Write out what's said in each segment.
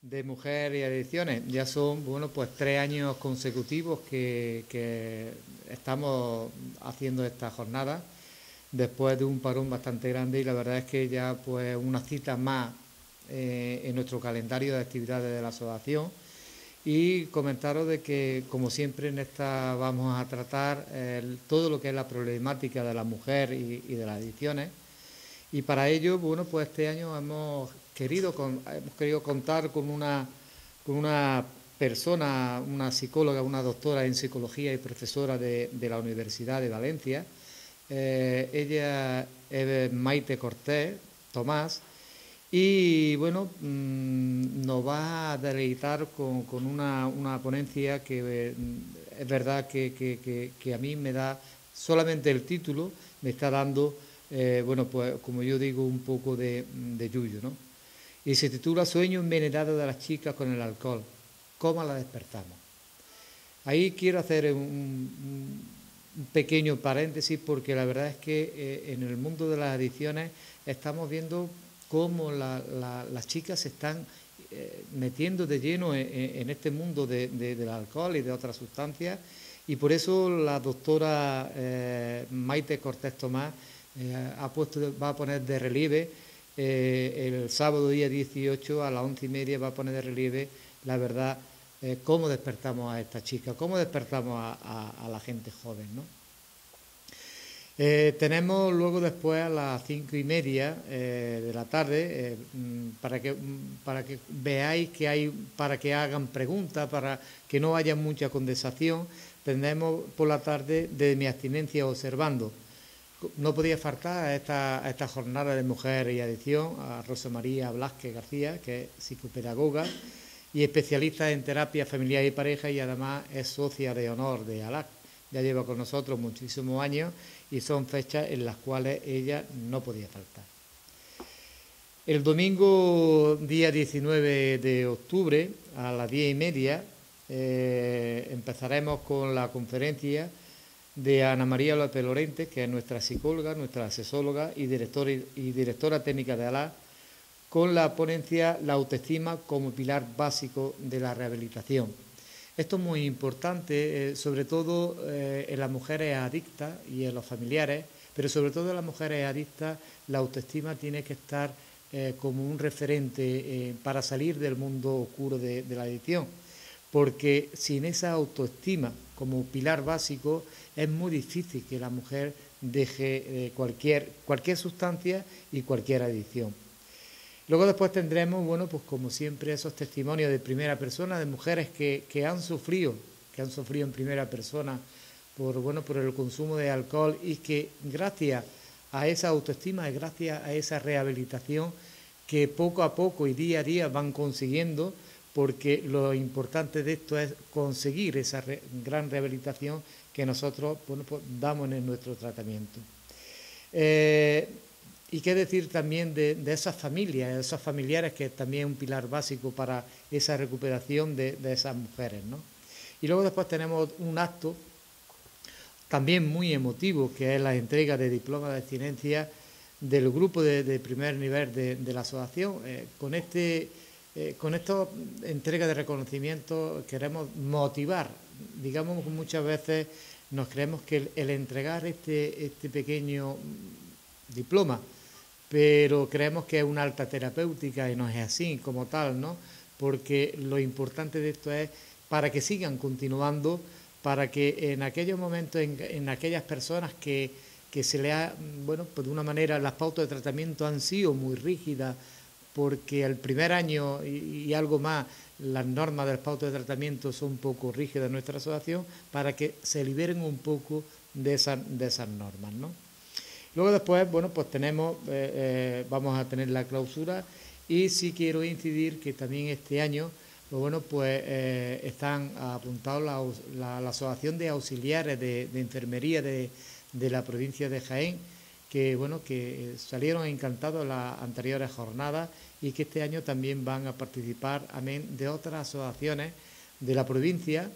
de Mujer y Adicciones. Ya son, bueno, pues 3 años consecutivos que estamos haciendo esta jornada después de un parón bastante grande y la verdad es que ya pues una cita más en nuestro calendario de actividades de la asociación y comentaros de que como siempre en esta vamos a tratar todo lo que es la problemática de la mujer y de las adicciones. Y para ello, bueno, pues este año hemos querido contar con una persona, una psicóloga, una doctora en psicología y profesora de la Universidad de Valencia. Ella es Maite Cortés Tomás y bueno, nos va a deleitar con una ponencia que es verdad que a mí me da, solamente el título me está dando, bueno, pues como yo digo, un poco de yuyu, ¿no? Y se titula Sueño envenenado de las chicas con el alcohol. ¿Cómo la despertamos? Ahí quiero hacer un pequeño paréntesis porque la verdad es que en el mundo de las adicciones estamos viendo cómo las chicas se están metiendo de lleno en este mundo del alcohol y de otras sustancias y por eso la doctora Maite Cortés Tomás va a poner de relieve el sábado día 18 a las 11:30 va a poner de relieve la verdad cómo despertamos a esta chica, cómo despertamos a la gente joven, ¿no? Tenemos luego después a las 5:30 de la tarde para que veáis que hay, para que hagan preguntas, para que no haya mucha condensación. Tendremos por la tarde de mi abstinencia observando. No podía faltar a esta jornada de mujer y adicción a Rosa María Blasque García, que es psicopedagoga y especialista en terapia familiar y pareja y además es socia de honor de ALAC. Ya lleva con nosotros muchísimos años y son fechas en las cuales ella no podía faltar. El domingo día 19 de octubre a las 10:30 empezaremos con la conferencia de Ana María López Lorente, que es nuestra psicóloga, nuestra asesóloga y directora técnica de ALAC, con la ponencia La autoestima como pilar básico de la rehabilitación. Esto es muy importante, sobre todo en las mujeres adictas y en los familiares, pero sobre todo en las mujeres adictas la autoestima tiene que estar como un referente para salir del mundo oscuro de la adicción, porque sin esa autoestima como pilar básico es muy difícil que la mujer deje cualquier sustancia y cualquier adicción. Luego después tendremos, bueno, pues como siempre esos testimonios de primera persona de mujeres que han sufrido en primera persona por el consumo de alcohol y que gracias a esa autoestima y gracias a esa rehabilitación que poco a poco y día a día van consiguiendo, porque lo importante de esto es conseguir esa gran rehabilitación que nosotros pues damos en nuestro tratamiento. Y qué decir también de esas familias, de esos familiares, que también es un pilar básico para esa recuperación de esas mujeres, ¿no? Y luego después tenemos un acto también muy emotivo, que es la entrega de diplomas de abstinencia del grupo de primer nivel de la asociación. Con esta entrega de reconocimiento queremos motivar, digamos que muchas veces nos creemos que el entregar este pequeño diploma, pero creemos que es una alta terapéutica y no es así como tal, ¿no? Porque lo importante de esto es para que sigan continuando, para que en aquellos momentos, en aquellas personas que se le ha, bueno, pues de una manera las pautas de tratamiento han sido muy rígidas, porque el primer año y algo más las normas del pautas de tratamiento son un poco rígidas en nuestra asociación, para que se liberen un poco de esas normas, ¿no? Luego después, bueno, pues vamos a tener la clausura y sí quiero incidir que también este año, pues bueno, pues están apuntados la Asociación de Auxiliares de Enfermería de la provincia de Jaén, que bueno, que salieron encantados en las anteriores jornadas y que este año también van a participar, amén, de otras asociaciones de la provincia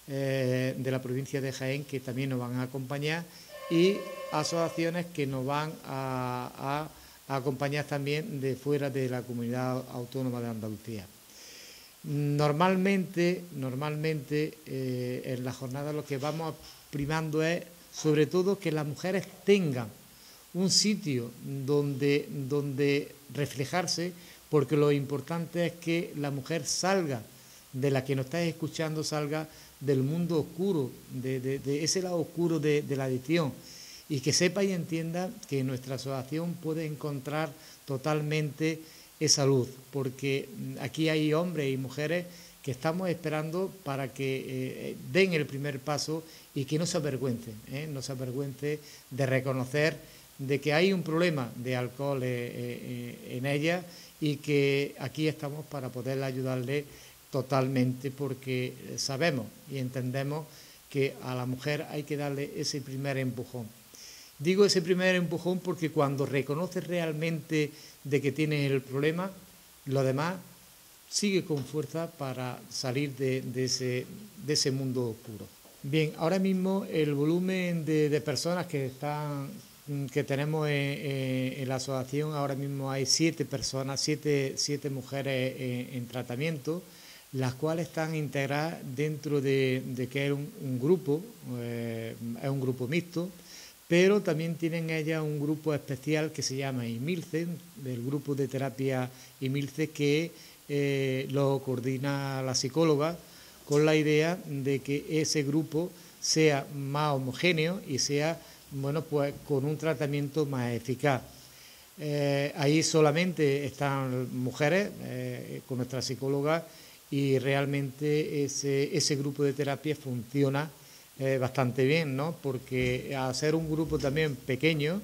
de Jaén, que también nos van a acompañar, y asociaciones que nos van a acompañar también de fuera de la comunidad autónoma de Andalucía. Normalmente en la jornada lo que vamos primando es sobre todo que las mujeres tengan un sitio donde reflejarse, porque lo importante es que la mujer salga, de la que nos estáis escuchando, salga del mundo oscuro, de ese lado oscuro de la adicción, y que sepa y entienda que nuestra asociación puede encontrar totalmente esa luz, porque aquí hay hombres y mujeres que estamos esperando para que den el primer paso y que no se avergüencen, no se avergüencen de reconocer de que hay un problema de alcohol en ella, y que aquí estamos para poder ayudarle totalmente, porque sabemos y entendemos que a la mujer hay que darle ese primer empujón. Digo ese primer empujón porque cuando reconoces realmente de que tienes el problema, lo demás sigue con fuerza para salir de ese mundo oscuro. Bien, ahora mismo el volumen de personas que tenemos en la asociación, ahora mismo hay 7 personas, 7 mujeres en tratamiento, las cuales están integradas dentro de que es un grupo, es un grupo mixto, pero también tienen ellas un grupo especial que se llama IMILCE, el grupo de terapia IMILCE, que lo coordina la psicóloga, con la idea de que ese grupo sea más homogéneo y sea, bueno, pues con un tratamiento más eficaz. Ahí solamente están mujeres con nuestra psicóloga, y realmente ese grupo de terapia funciona bastante bien, ¿no? Porque al ser un grupo también pequeño,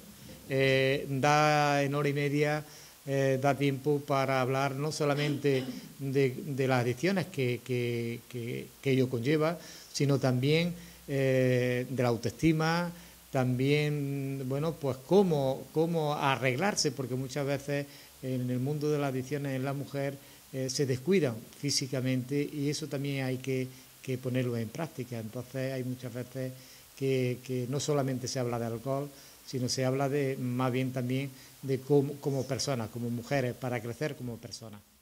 da en hora y media, da tiempo para hablar no solamente de las adicciones que ello conlleva, sino también de la autoestima, también, bueno, pues cómo arreglarse, porque muchas veces en el mundo de las adicciones en la mujer se descuidan físicamente, y eso también hay que ponerlo en práctica. Entonces hay muchas veces que no solamente se habla de alcohol, sino se habla más bien también de como personas, como mujeres, para crecer como personas.